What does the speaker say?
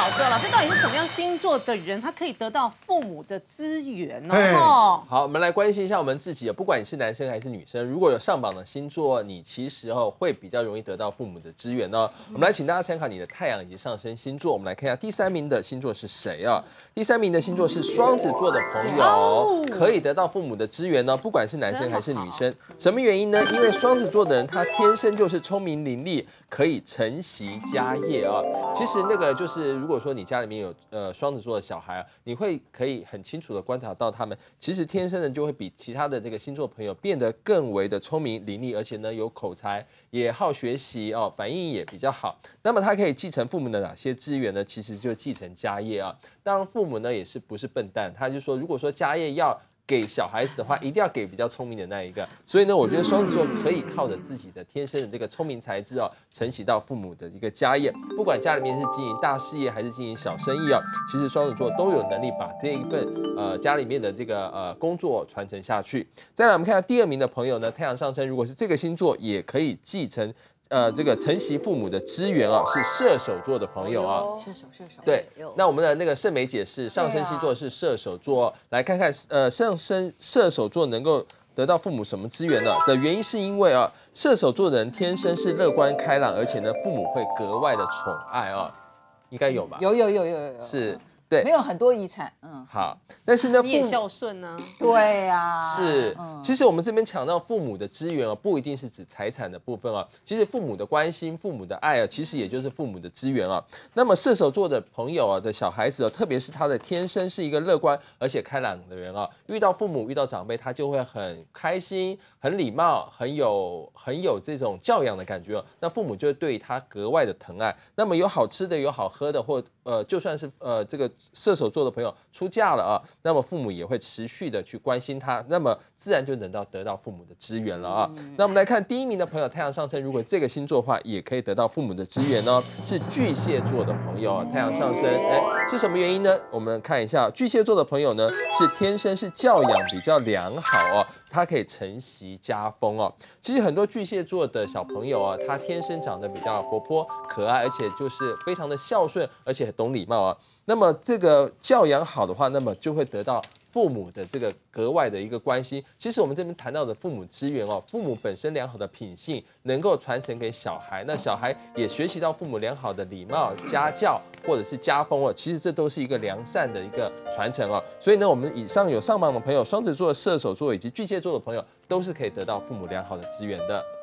老师，老师到底是什么样星座的人，他可以得到父母的资源呢？ 好，我们来关心一下我们自己，不管你是男生还是女生，如果有上榜的星座，你其实会比较容易得到父母的资源呢。我们来请大家参考你的太阳以及上升星座。我们来看一下第3名的星座是谁啊？第3名的星座是双子座的朋友，可以得到父母的资源呢，不管是男生还是女生。什么原因呢？因为双子座的人他天生就是聪明伶俐，可以承袭家业啊。其实那个就是，如果说你家里面有双子座的小孩啊，你可以很清楚的观察到他们，其实天生的就会比其他的这个星座朋友变得更为的聪明伶俐，而且呢有口才，也好学习哦，反应也比较好。那么他可以继承父母的哪些资源呢？其实就继承家业啊。当然父母呢也是不是笨蛋，他就说如果说家业要给小孩子的话，一定要给比较聪明的那一个。所以呢，我觉得双子座可以靠着自己的天生的这个聪明才智哦，承袭到父母的一个家业。不管家里面是经营大事业还是经营小生意哦，其实双子座都有能力把这一份家里面的这个工作传承下去。再来，我们看到第2名的朋友呢，太阳上升如果是这个星座，也可以继承。这个承袭父母的资源啊，是射手座的朋友啊， 射手， 对。那我们的那个盛梅姐是上升星座是射手座，来看看上升射手座能够得到父母什么资源呢？的原因是因为啊，射手座的人天生是乐观开朗，而且呢，父母会格外的宠爱啊，应该有吧？ 有， 是。对， 没有很多遗产， 好，但是呢， 你也孝顺呢？ 对呀， 是，其实我们这边强调父母的资源不一定是指财产的部分啊，其实父母的关心、父母的爱啊，其实也就是父母的资源啊。那么射手座的朋友的小孩子特别是他的天生是一个乐观而且开朗的人啊，遇到父母、遇到长辈，他就会很开心、很礼貌、很有这种教养的感觉那父母就会对他格外的疼爱。那么有好吃的、有好喝的，或就算是这个射手座的朋友出嫁了啊，那么父母也会持续的去关心他，那么自然就能得到父母的资源了啊。那我们来看第1名的朋友，太阳上升，如果这个星座的话，也可以得到父母的资源哦，是巨蟹座的朋友，太阳上升，是什么原因呢？我们看一下，巨蟹座的朋友呢，是天生是教养比较良好哦。他可以承袭家风哦。其实很多巨蟹座的小朋友啊，他天生长得比较活泼可爱，而且就是非常的孝顺，而且懂礼貌啊。那么这个教养好的话，那么就会得到父母的这个格外的一个关心。其实我们这边谈到的父母资源父母本身良好的品性能够传承给小孩，那小孩也学习到父母良好的礼貌、家教或者是家风其实这都是一个良善的一个传承所以呢，我们以上有上榜的朋友，双子座、射手座以及巨蟹座的朋友，都是可以得到父母良好的资源的。